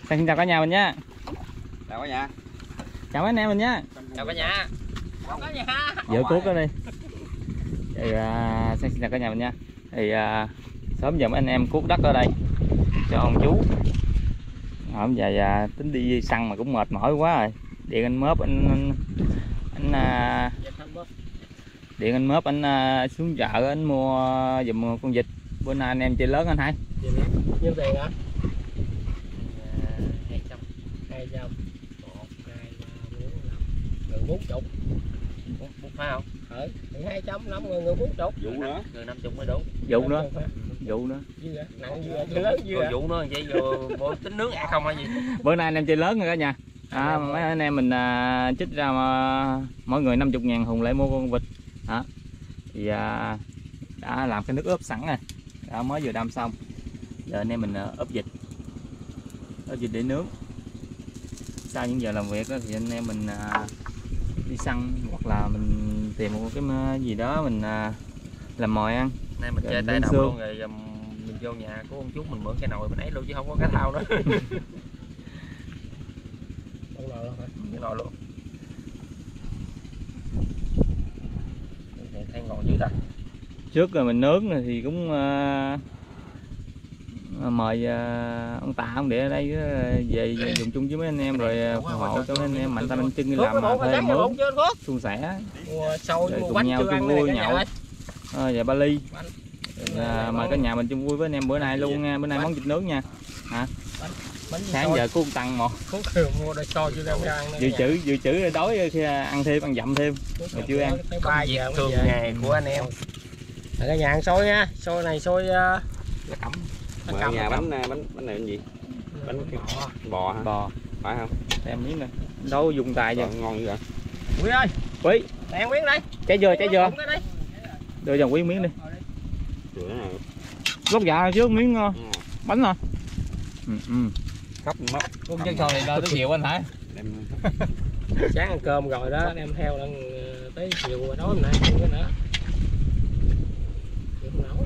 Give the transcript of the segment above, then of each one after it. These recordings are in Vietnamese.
Xin chào cả nhà mình nha. Chào cả nhà. Chào mấy anh em mình nha. Chào cả nhà. Chào cả nhà. Vợ cuốc đó đi. Thì xin chào cả nhà mình nha. Thì sớm giờ mấy anh em cuốc đất ở đây cho ông chú. Hôm giờ tính đi săn mà cũng mệt mỏi quá rồi. Điện anh Mớp anh điện anh Mớp anh xuống chợ anh mua giùm con vịt. Bữa nay anh em chơi lớn anh hai. Nhiêu tiền hả? 200. 200. 1 2 3 4 5 gần 40. Một phải không? Ừ, 200 5 người 40. Vụ nữa. Người 50 mới đủ. Vụ nữa. Vụ nữa. Nặng dưa lớn dưa. Vụ nữa vậy vô bộ tính nướng ăn không hay gì? Bữa nay anh em chơi lớn rồi cả nhà. Mấy anh em mình trích ra mỗi người 50.000 Hùng lại mua con vịt. Thì đã làm cái nước ướp sẵn rồi. Đã mới vừa đâm xong. Giờ anh em mình ướp vịt để nướng. Sau những giờ làm việc đó, thì anh em mình đi săn hoặc là mình tìm một cái gì đó mình làm mồi ăn. Nay mình chơi tay đồng luôn rồi mình vô nhà của ông chú mình mượn cái nồi mình ấy luôn chứ không có cái thao nữa. Cái nồi luôn. Thấy ngon dữ ta. Trước rồi mình nướng thì cũng mời ông Tạ ông Địa ở đây về dùng chung với mấy anh em rồi ủng hộ cho mấy anh em mạnh tay mạnh chân đi làm thuê mướn suôn sẻ rồi cùng nhau chung vui nhậu và ba ly. Mời cả nhà mình chung vui với anh em bữa nay luôn nha. Bữa nay món vịt nướng nha. Sáng giờ có tăng một dự trữ đói khi ăn thêm ăn dặm thêm rồi chưa ăn. 3 giờ thường ngày của anh em. Cả nhà ăn xôi nha. Xôi này xôi cẩm. Ở nhà bánh này là gì? Bánh bò hả? Bò phải không? em miếng nè. Đâu dùng tài vậy? Ngon dữ vậy. Quý ơi. Quý. Đèn miếng đây. Trái dừa. Đưa cho Quý miếng đi. Lóc dạ chứ miếng bánh hả? Khóc mất. Con chân sò này tới chiều anh hả? Sáng ăn cơm rồi đó, đem theo lần tới chiều rồi đó mình ăn cái nữa. Không nấu.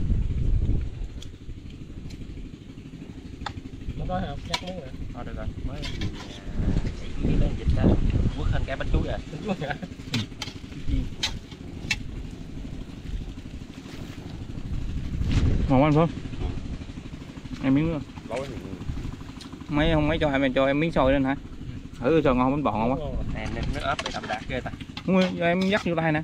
Nó có không? Chắc muốn nè. Thôi được rồi, mới chỉ lên vịt đó, quất hơn cái bánh chuối rồi. Ngon anh Phương. Em miếng nữa. Mấy cho em miếng xôi lên hả? Thử xôi ngon bánh bò ngon quá. Nè nước ớp để đậm đạt ghê ta. Đúng rồi, cho em dắt vô tay nè.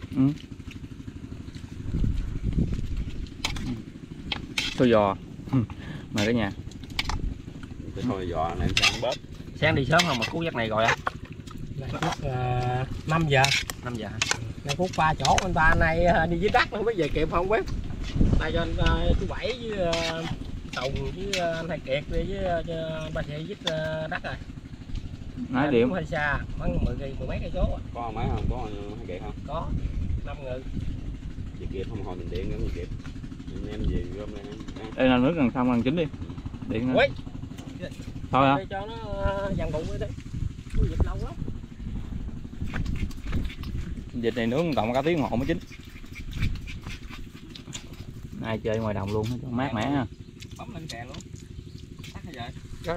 Xôi giò. Mời cả nhà. Cái xôi giò này em ăn bớt. Sáng đi sớm không mà cú giấc này rồi á? 5 giờ. 5 giờ hả? Nay Phúc qua chỗ anh ta nay đi dưới đất không biết về kịp không biết. Nay cho anh chú Bảy với Tùng với anh Thầy Kiệt đi với ba chị dứt đất rồi. Nói điểm hơi xa, khoảng 10 mấy cây số. Có mấy không? Có hai Kiệt không? Có 5 người. Chị Kiệt không hồi mình điện nữa chị Kiệt. Anh em về gom lên. Đây là nước gần xong gần chín đi. Điện Quý. Thôi hả? Để cho nó dằn bụng đi. Có vịt lâu lắm. Vịt này nướng cộng cả tiếng đồng hồ mới chín. Ai chơi ngoài đồng luôn cho mát mẻ ha. Bấm lên kè luôn. Tắt hay vậy? Đó.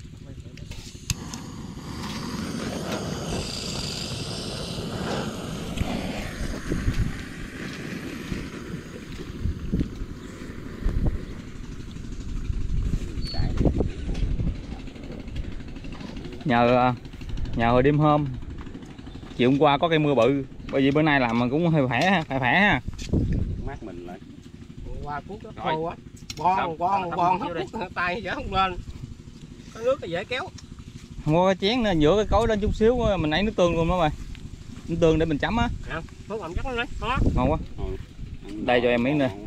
Nhờ hồi đêm hôm chiều hôm qua có cây mưa bự, bởi vì bữa nay làm mà cũng hơi khỏe ha. Mát mình lại. Qua cuốc nó khô quá. Bon hút tay dở không lên. Có nước thì dễ kéo. Không có cái chén nữa, giữa cái cối lên chút xíu mình lấy nước tương luôn đó mày. Nước tương để mình chấm á. Phúc làm chắc lên đi. Đó. Ngon quá. Đây cho em miếng nè.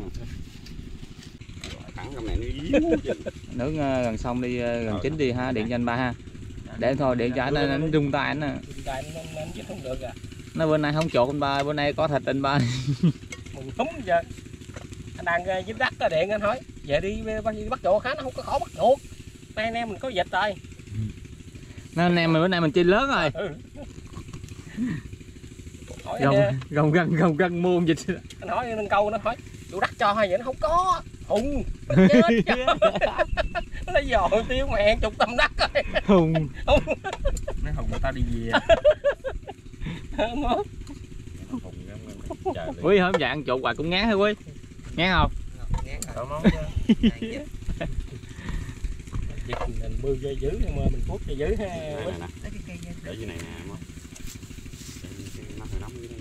Nướng gần xong đi, gần chín đi ha, điện cho anh ba ha. Để thôi, điện cho anh rung tay anh nè. Không được à. Nó bữa nay không chột anh ba, bữa nay có thịt anh ba. Mừng thúng giờ. Anh đang dính đất điện anh hỏi. Về đi bắt chuột khá nó không có khổ bắt chuột. Nay anh em mình có vịt rồi. Nên anh em bữa nay mình chơi lớn rồi. Gồng gân mua vịt. Anh hỏi câu nó hỏi chủ đất cho hay vậy nó không có. Hùng chết. Nó là nói rồi tiêu mẹ chục tầm đất rồi. Hùng. Nói Hùng tao đi về. Quý hôm giờ ăn chuột hoài cũng ngán hả quý? Ngán không? Tao nói chứ. Mình bươi dây dữ nhưng mà mình cuốc dây dữ ha. Để dưới này nè, nó hơi nóng dưới đây.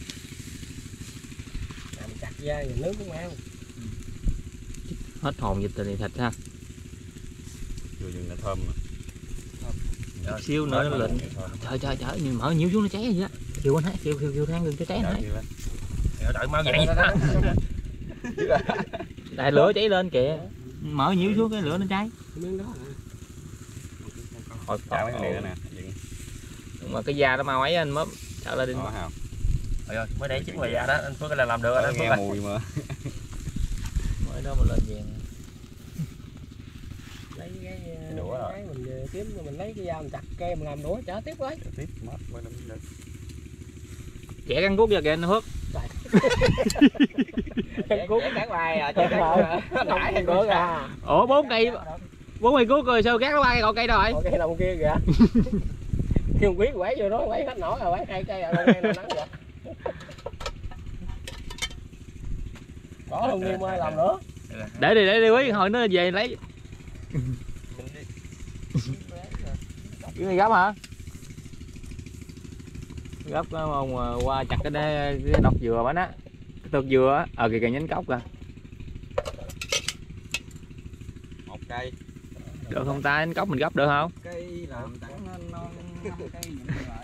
Mình chặt da rồi nước cũng ăn. Hết hồn dịch thì thịt ha. Vừa dừng là thơm mà. Siêu nữa nó lên. Trời nhưng mở nhiêu xuống nó cháy vậy á. Kêu anh hát, kêu than đừng cho cháy nữa. Đợi mau vậy. Đại lửa cháy lên kìa. Mở nhiêu xuống cái lửa nó cháy. Miếng đó. Hồi Chào mấy cái này nữa nè. mà cái da nó mau ấy anh mớp. Sợ lên đi. Trời ơi, mới để trứng ngoài da đó, anh Phước là làm được rồi đó. Nghe mùi mà. Mới đó mà lên vàng. Lấy cái đũa rồi. Mình kiếm mình lấy cái dao mình chặt cây mình làm đũa chở tiếp với. Tiếp mất mới được. Trẻ cắn cuốc ra kìa anh Phước. Cắn cuốc cắn bài rồi, nãy thằng cuốc à. Ủa 4 cây cuốc rồi sao gác nó 3 cây cọ cây rồi? Cây đồng kia kìa. Khi không biết quẩy vô đó quẩy hết nổi rồi, quẩy 2 cây rồi cây nào nắng vậy. Có không Nghiêm ơi làm nữa. Để đi quý hồi nó về lấy. Cái này gấp hả? Gấp ông qua chặt cái đọt dừa bánh á. Cái tược dừa á, ở kìa nhánh cốc kìa. 1 cây. Được không ta? Nhánh cốc mình gấp được không? Cây làm tặng non 5 cây những loại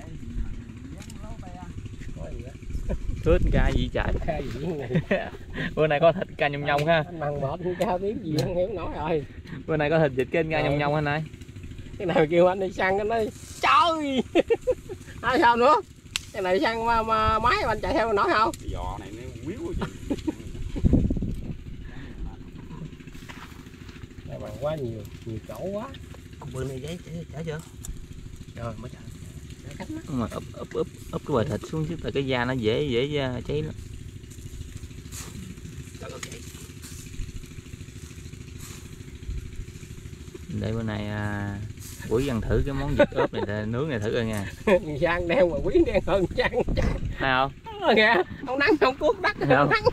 Thướt ca gì trời. Bữa nay có thịt ca nhông nhông ha. Anh mặn bọt cao tiếng gì không hiểu nói rồi. Bữa nay có thịt vịt cái ca nhông nhông anh ơi. Cái này kêu anh đi săn anh nói trời. Nói sao nữa? Cái này săn mà máy anh chạy theo nói không? Cái giò này nó quýu gì. Này bằng quá nhiều chỗ quá. Bữa này giấy trả chưa? Rồi mới trả. Mà úp cái bờ thịt xuống chứ tại cái da nó dễ cháy lắm. Để bữa nay Quý ăn thử cái món vịt ốp này nướng này thử coi nha. Sang đeo mà Quý đen hơn Sang. Thấy không? Kìa, ông nắng không cuốc đất không nắng.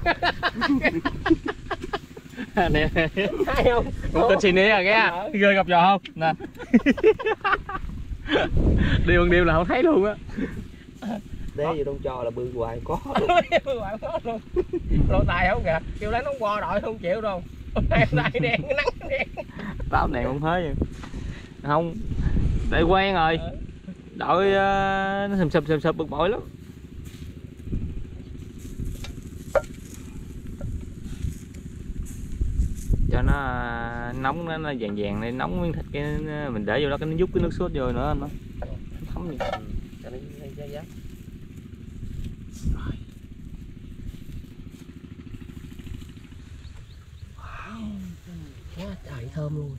Nè. Thấy không? Một tên xì nè à nghe. Ghê gặp giò không? Nè. Đi bằng đêm là không thấy luôn á. Đế gì đâu cho là bự hoài có. Hoài có luôn. Lô tài không kìa, kêu lấy nó qua đội không chịu đâu. Đây đen cái nắng đen. Tao này không thấy vậy. Không. Để quen rồi. Đội nó sụp bực bội lắm. Cho nó nóng nó vàng vàng này, nóng miếng thịt cái mình để vô đó cái nó giúp cái nước sốt vô nữa nó thấm gì. Cho nó giá. Quá trời thơm luôn.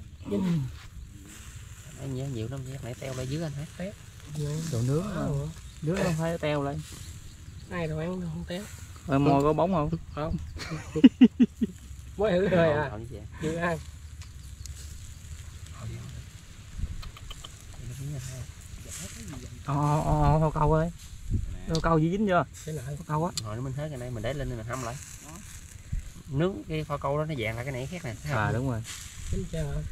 Anh nhớ nhiều lắm nhé, nãy teo lại dưới anh hả? Tép. Đồ nướng mà. Nướng không phải teo lại. Ai đâu ăn không tép. Môi có bóng không? Không. Mới thử thôi à. Chưa ăn. Thôi câu ơi. Câu gì dính chưa? Cái này Câu á. Rồi mình thấy cái này mình để lên mình hâm lại. Nướng cái kho câu đó nó vàng lại cái này khác nè. À đúng rồi. Chính chưa hả?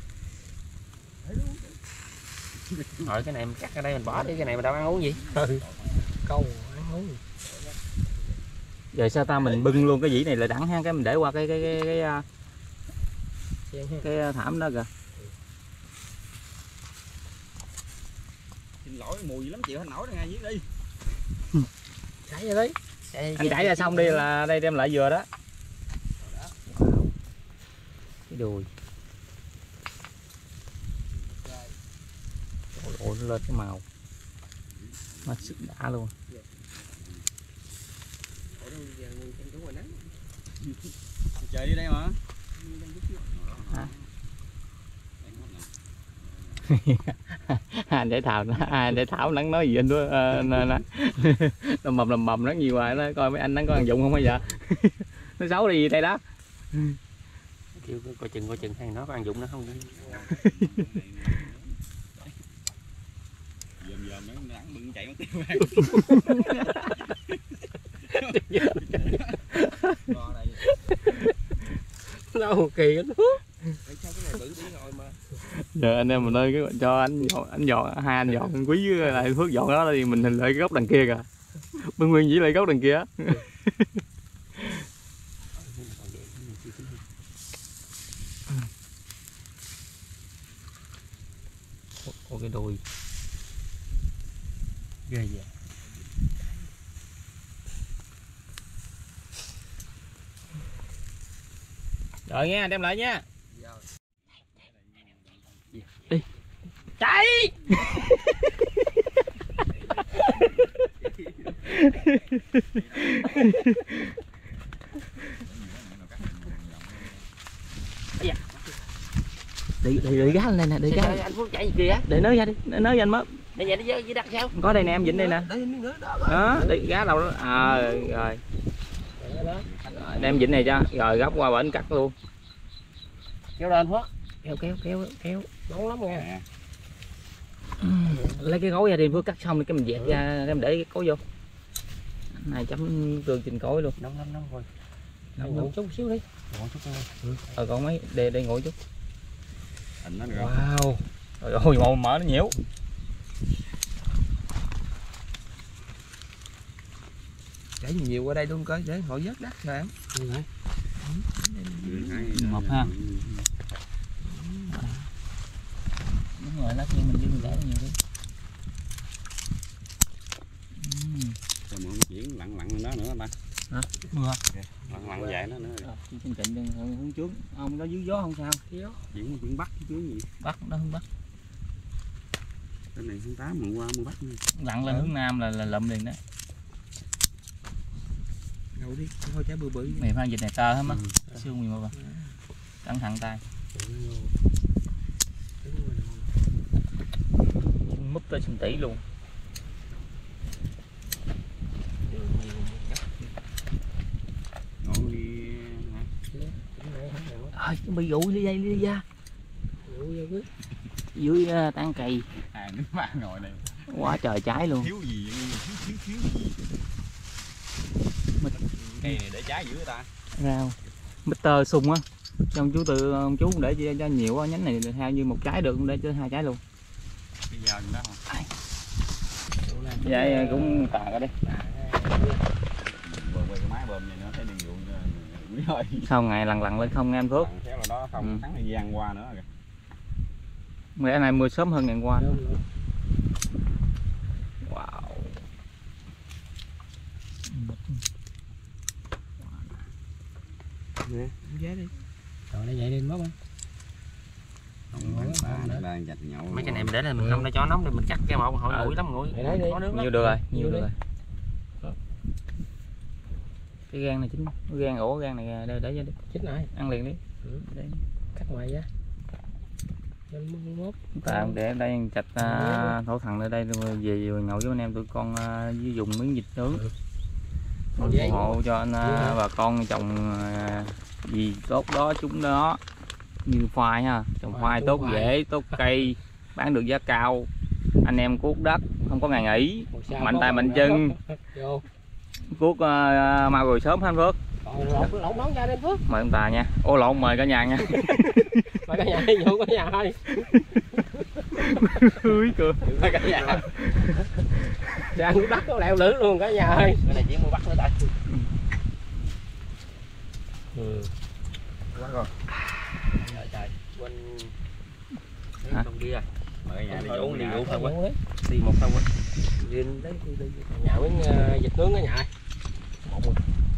Rồi cái này mình cắt ở đây mình bỏ đi, cái này mình đâu ăn uống gì. Câu ăn uống. Giờ sao ta mình bưng luôn cái dĩ này là đẳng ha, cái mình để qua cái thảm đó kìa. Xin lỗi mùi lắm chịu hết nổi ngay dưới đi. Chảy ra đấy. Anh chảy ra xong đi là đây đem lại vừa đó. Cái đùi. Ôi nó lên cái màu. Nó sức đã luôn. Trời đi đây mà. Anh để Thảo nắng nói gì anh đó lầm bầm nó nhiều hoài nó coi mấy anh nó có ăn dụng không bây giờ. Nó xấu đi đây đó. kêu coi chừng hay nó có ăn dụng nó không. Dòm nó ăn bưng chạy nó tiêu Đâu kỳ lắm. sao cái này bự đi rồi mà. Giờ anh em mình ơi cái cho anh dọn hai anh dọn Quý với lại Phước dọn đó thì mình hình lại cái góc đằng kia kìa. Bên Nguyên chỉ lại góc đằng kia. Ôi cái đùi ghê vậy. Rồi nha, đem lại nha. Đi. Chạy. Đi gá lên đây nè, đi gá. Anh Phước chạy gì kìa? Để nới ra đi, nới ra anh mất. Để vậy đi với đặt sao? Có đây nè, em vịnh đây nè. Đó, đi gá đầu đó. Rồi. Đem vịnh này cho, rồi gấp qua bển cắt luôn. Kéo lên Phước. Kéo. Nóng lắm nha. Lấy cái gối ra đi Phước, cắt xong thì cái mình dẹt ra, em để cái cối vô. Này chấm tương trình cối luôn. Nóng rồi. Ngồi chút xíu đi. Ngồi chút thôi. Còn mấy đây ngồi chút. Hình nó được. Wow. Trời ơi màu mỡ nó nhiễu. Để nhiều qua đây luôn coi để họ vớt đất rồi em. Mập ha. Đúng rồi, lát như mình để nhiều đi. Rồi mọi chuyển lặn đó nữa ba. Hả? Mưa. Lặn vậy đó nữa. Trên cạnh hướng trước, ông nó dưới gió không sao. Chuyển bắc chứ gì. Bắc nó hướng bắc. Cái này hướng 8 mùa qua mùa bắc. Lặn lên hướng nam là lụm liền đó. Ngồi đi, thôi trái bự. Này phan dịch này tơ hết á. Xương gì mà bà. Cẩn thận tay. Múp tới xin tỷ luôn. Ơi, bị gụ đi dây đi ra. Dưới tán cây. Nước má ngồi này. Quá trời trái luôn. Thiếu gì thiếu gì. Cây này để trái dữ người ta. Rau. Mr. Sùng á. Ông chú để cho nhiều á, nhánh này theo như một trái được để cho 2 trái luôn. Bây giờ đó không? Vậy cũng tà ra đi. Quay cái máy bơm này nó thấy đi ruộng rồi. Sau ngày lằn lên không nghe anh Phước. Kéo là đó không thắng thời gian qua nữa kìa. Ngày này mưa sớm hơn ngày qua. Wow. Nè, ghé đi. Rồi đây vậy đi mất không? Mấy cái này mình để là mình không để cho nóng để mình cắt cái một hồi nguội lắm nguội. Nhiều được rồi, nhiều được rồi. Cái gan này chín, cái gan ổ gan này để cho đi. Chín rồi. Ăn liền đi. Để cắt ngoài ra. Tạm để đây chặt thổ thằng ở đây về nhậu với anh em tụi con với dùng miếng vịt nướng. Ủng hộ cho anh bà con trồng gì tốt đó chúng đó, như khoai ha, trồng khoai tốt dễ, tốt cây, bán được giá cao, anh em cuốc đất không có ngày nghỉ, mạnh tay mạnh chân, cuốc mau rồi sớm anh Phước. Lộn nón ra đi Phước. Mời ông Tà nha. Ô lộn, mời cả nhà nha. Mời cả nhà đi, vô cả nhà thôi. Mời cả nhà. Để ăn đất nó leo lưỡi luôn cả nhà ơi. Cái này chỉ mua bắt nữa ta. Quá rồi. Trời, quên không đi à. Mời cả nhà đi Uống đi rượu thôi quá. Đi một thôi quá. Đi đấy đi nhà miếng vịt nướng cả nhà ơi. Một rồi.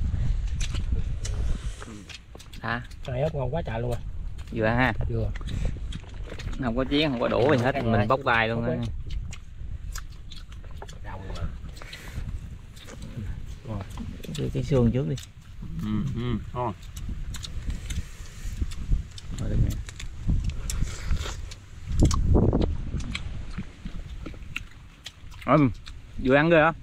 Cái này ớt ngon quá trời luôn rồi. Vừa ha. Vừa. Không có chén, không có đũa gì hết, mình bóc tay luôn á. Cái xương trước đi. Ngon. Rồi được nè. Vừa ăn rồi hả?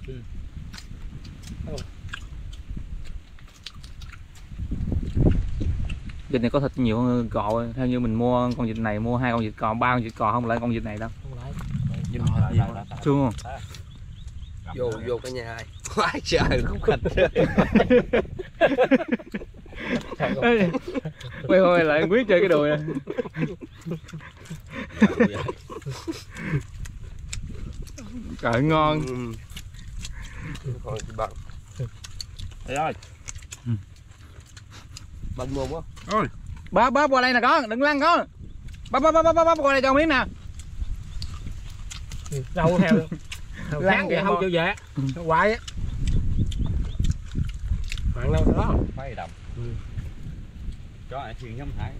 Vịt này có thịt nhiều hơn cò, theo như mình mua con vịt này, mua 2 con vịt cò, 3 con vịt cò không lại con vịt này đâu. Không lại. Xương không? Vô cái nhà ai. Quá trời khúc khịch. Quay hồi lại quyết chơi cái đùi này. Trời ngon. Còn chị bằng. Đây ơi. Bằng mồm quá. Bóp qua đây nè con, đừng lăn con. Bóp qua đây cho miếng nè. Đâu theo. Lăn kìa không chịu về. Hoài á. Bạn đâu đó. Phải đầm. Chó này thiên giống Hải.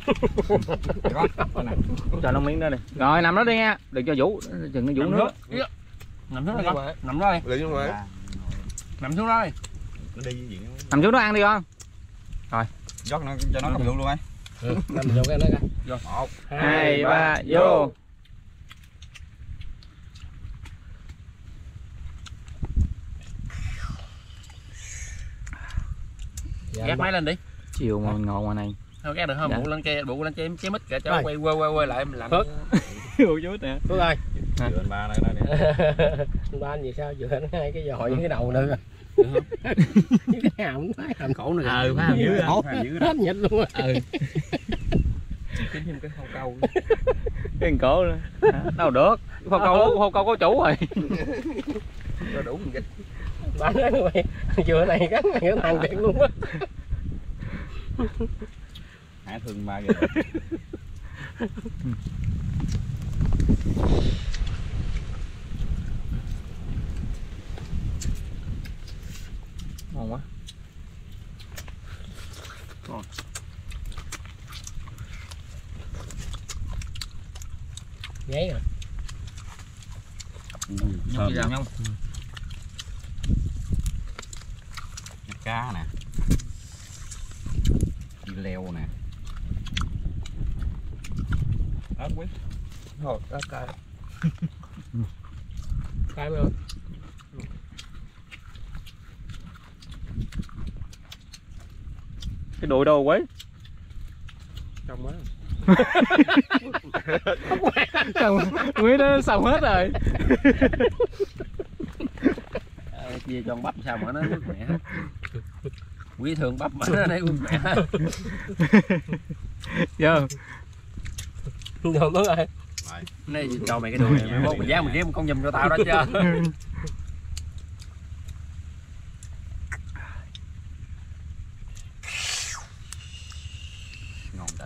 Cho nó miếng đó đi. Rồi nằm đó đi nha, đừng cho Vũ, chừng nó Vũ nước. Nằm xuống đây con. Nằm đó đi. Nằm xuống đó đi. Nó đi với gì nữa. Nằm xuống đó ăn đi con. Dót nó cho nó cầm luôn ấy. Nằm vô cái đó coi. Vô. 1, 2, 3, vô. Gác máy lên đi. Chiều mà mình ngồi ngoài này. Thôi gác được không? Dạ. Bộ lên che mít kìa cho quay lại mình làm. Phước. Ủa chú nè. Phước ơi. Vừa anh ba đây nè. Ba anh gì sao vừa anh hai cái giò với cái đầu nữa. Với cái hàm phải hàm cổ nữa. Phải hàm dưới. Hết nhịch luôn rồi. Kiếm thêm cái khâu câu. Cái cổ nữa. Đâu được. Phao câu có chủ rồi. Cho đủ mình dịch. Ba nói mày vừa này cắn mày cái thằng thiệt luôn á. Hải thương ba kìa. Ngon quá. Giấy rồi. Nhông gì làm nhông? Cá nè. Đi leo nè. Ớt quý. Thôi, cay. Cay không? Cái đùi đâu quấy? Trong quá. Quý nó xong hết rồi. Chia cho bắp sao mà nó nước mẹ hết. Quý thường bắp mà nó đây mẹ hết. Vô. Rồi mới ơi. Này cho mày cái đùi này, mày mốt mày dám mày kiếm con giùm cho tao đó chứ. Ngon thật.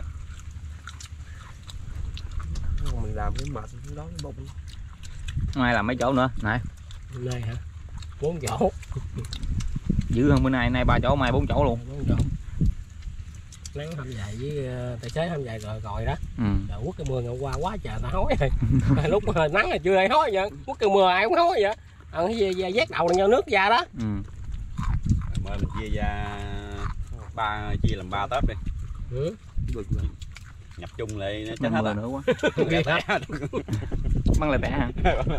Mình làm cái mệt đó cái bụng. Mai làm mấy chỗ nữa, này. Này hả? 4 chỗ. Dữ hơn bữa nay 3 chỗ, mai 4 chỗ luôn. 4 chỗ. Nắng hâm dài với tài xế hâm dài rồi đó. Rồi quất cái mưa ngày hôm qua quá trời tao hối rồi. Lúc nắng là chưa ai hối vậy. Quất cái mưa ai cũng hối vậy. Cái vét đầu là nhau nước ra đó. Mới mình chia ra chia làm 3 tớp đi. Nhập chung lại nó chết hết rồi nữa quá. Băng lại bẻ hả?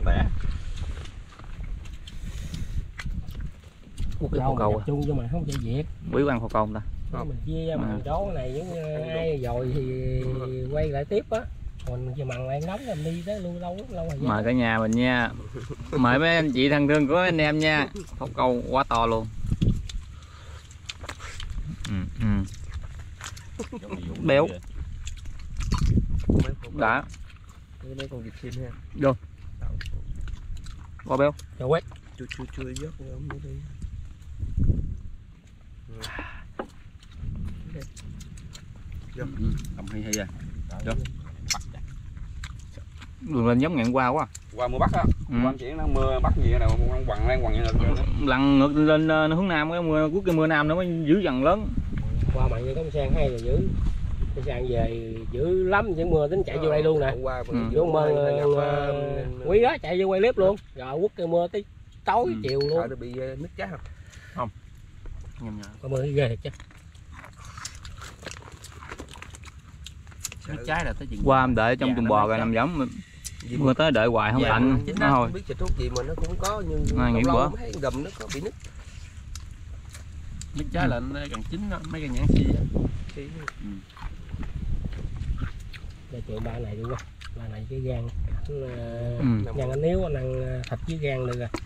Quất cái cầu chung cho mày không chạy việc. Quý ăn phao câu không ta? Mình chia ra bằng chỗ này với ai rồi thì quay lại tiếp á. Còn giờ mặn lại nóng làm đi tới lâu rồi. Mời cả nhà mình nha. Mời mấy anh chị thân thương của anh em nha. Phao câu quá to luôn. Béo. Đã. Đây con vịt xin ha. Vô. Qua béo. Cho quét. Chưa vớt nữa đi. Cầm hay rồi. Vô. Đường lên giống ngày hôm qua quá. Qua mưa Bắc á. Qua chỉ nó mưa Bắc gì nào quằn như là lặn ngược lên hướng nam, cái mưa cuối cái mưa nam nó mới dữ dần lớn. Qua mày có sang hay là dữ. Cái sang về dữ lắm, những mưa tính chạy vô đây luôn nè. Vô mưa quý đó chạy vô quay clip luôn. Rồi quất cái mưa tới tối chiều luôn. Sợ bị nứt trái không? Không. Có mưa ghê thiệt chứ. Nứt trái là tới chuyện. Qua em đợi trong chuồng bò rồi nằm giống mưa tới đợi hoài không lạnh nó thôi. Không biết xịt thuốc gì mà nó cũng có nhưng lâu thấy gầm nó có bị nứt. Nứt trái là gần chín mấy cái nhãn xi. Để chuyện ba này luôn á, ba này cái gan gan anh Hiếu anh ăn thịt với gan được rồi.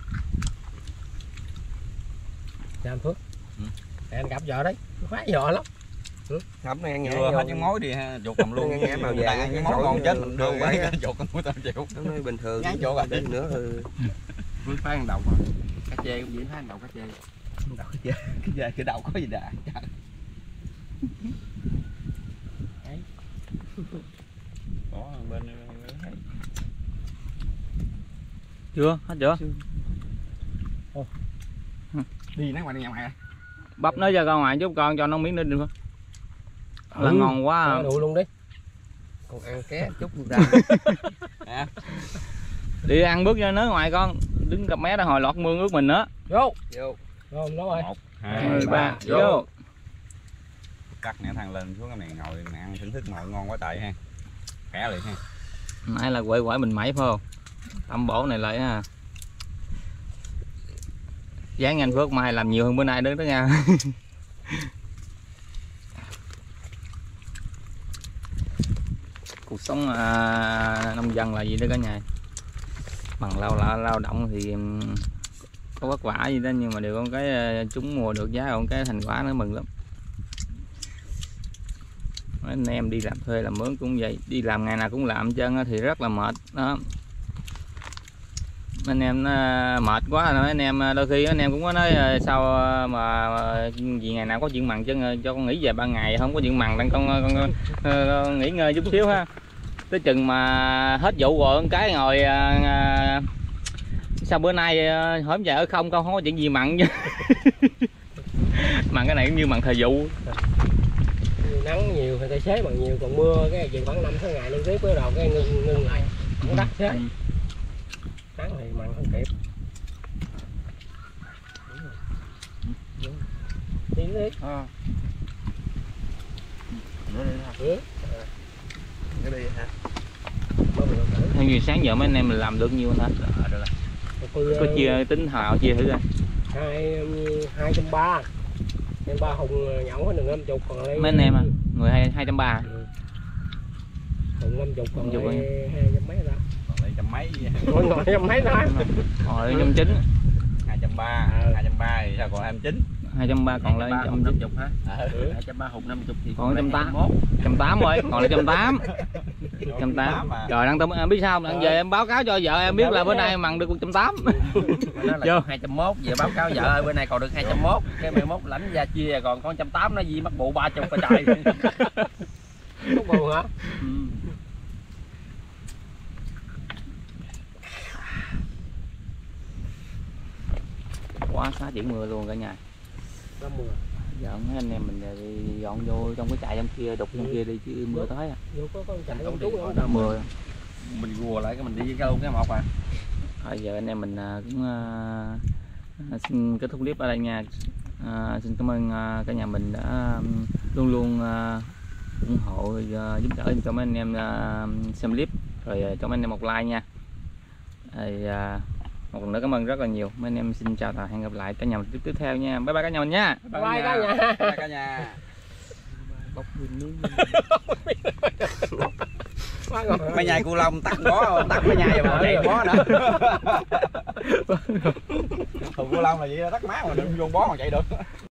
Cho anh Phước, để anh gặp vợ đấy, nó phá vợ lắm. Hầm này ăn nhẹ Chưa hết cái mối đi ha, chuột cầm luôn. Nghe màu vàng, cái mối ngon chết mình đưa quay cái chuột cầm mũi tao chịu. nó nói bình thường. Ngán chỗ rồi. Nữa Phước phá ăn đậu cá chê cũng dễ phá ăn đậu cá chê. Cái đầu có gì đã. Đó bên Chưa, hết chưa? đi nắng ngoài đi nhà mày. Bắp nó ra ra ngoài chút con cho nó miếng nữa được không? Là ngon quá. Đủ luôn đi. Còn ăn ké chút ra. Đi ăn bước ra nó ngoài con. Đứng cặp mé đó hồi lọt mương ướt mình nữa. Vô. Vô. Rồi nó rồi. 1, 2, 2, 3, 3 vô. Cắt nè thằng lên xuống cái này ngồi ăn thưởng thức ngồi ngon quá trời ha. Khẽ liền ha. Nãy là quậy quậy mình mẩy phải không? Tẩm bổ này lại ha. Dán anh Phước mai làm nhiều hơn bữa nay đứng đó nha. Cuộc sống nông dân là gì đó cả nhà. Bằng lao động thì có vất vả gì đó nhưng mà đều có cái trúng mùa được giá, còn cái thành quả nó mừng lắm. Mấy anh em đi làm thuê làm mướn cũng vậy, đi làm ngày nào cũng làm chân thì rất là mệt đó. Anh em nó mệt quá rồi, anh em đôi khi anh em cũng có nói sao mà vì ngày nào có chuyện mặn chân cho con nghỉ về 3 ngày không có chuyện mặn đang con nghỉ ngơi chút xíu ha, tới chừng mà hết vụ rồi con cái ngồi sao bữa nay hỏi về ở không có chuyện gì mặn chứ. Mặn cái này cũng như mặn thời vụ. Nắng nhiều thì tài xế bằng nhiều, còn mưa cái chuyện khoảng 5-6 ngày liên tiếp bắt đầu cái ngưng lại, không đắt thế. Nắng thì mặn không kịp. Đi đi. Cái đi hả? Theo như sáng giờ mấy anh em mình làm được nhiêu hả? Có chia tính hào chia thử coi. 230. Em 3 hùng nhậu hết được 50 còn lấy. Mấy anh em à? Người 230. Hùng 50 còn 50 lấy 200 mấy đó. Còn lấy trăm mấy. Ngồi 200 mấy đó. Rồi 190. 230, 230 thì sao còn 29. 230 còn lên 150 hả? 230 hụt 50 thì còn 180. 180 rồi, còn lại 180. 180. Rồi đang tâm em biết sao không? Đang về em báo cáo cho vợ em biết là bữa nay mặn được 180. nó là 201, về báo cáo vợ ơi bữa nay còn được 201, cái 11 lãnh ra chia còn con 180 nó gì mắc bộ 30 cái trời. Có buồn hả? Quá xá chuyển mưa luôn cả nhà. Nó mưa. Giờ mấy anh em mình đi dọn vô trong cái trại trong kia đục trong kia đi chứ mưa tới à. Vô có con chạy con Không chú có không? Mưa. Mình gùa lại cái mình đi cái luôn cái một à. Rồi giờ anh em mình cũng xin kết thúc clip ở đây nha. Xin cảm ơn cả nhà mình đã luôn luôn ủng hộ giúp đỡ cho mấy anh em xem clip, rồi cho mấy anh em một like nha. Rồi, một lần nữa cảm ơn rất là nhiều. Mấy anh em xin chào và hẹn gặp lại cả nhà một clip tiếp theo nha. Bye bye cả nhà mình nha. Bye bye cả nhà. Bye cả nhà. Bóc miếng Mấy nhai cu lông tắt bó, tắt mấy nhai mà chạy bó nữa. Thùng cu lông là gì đó tắt má mà đừng vô bó mà chạy được.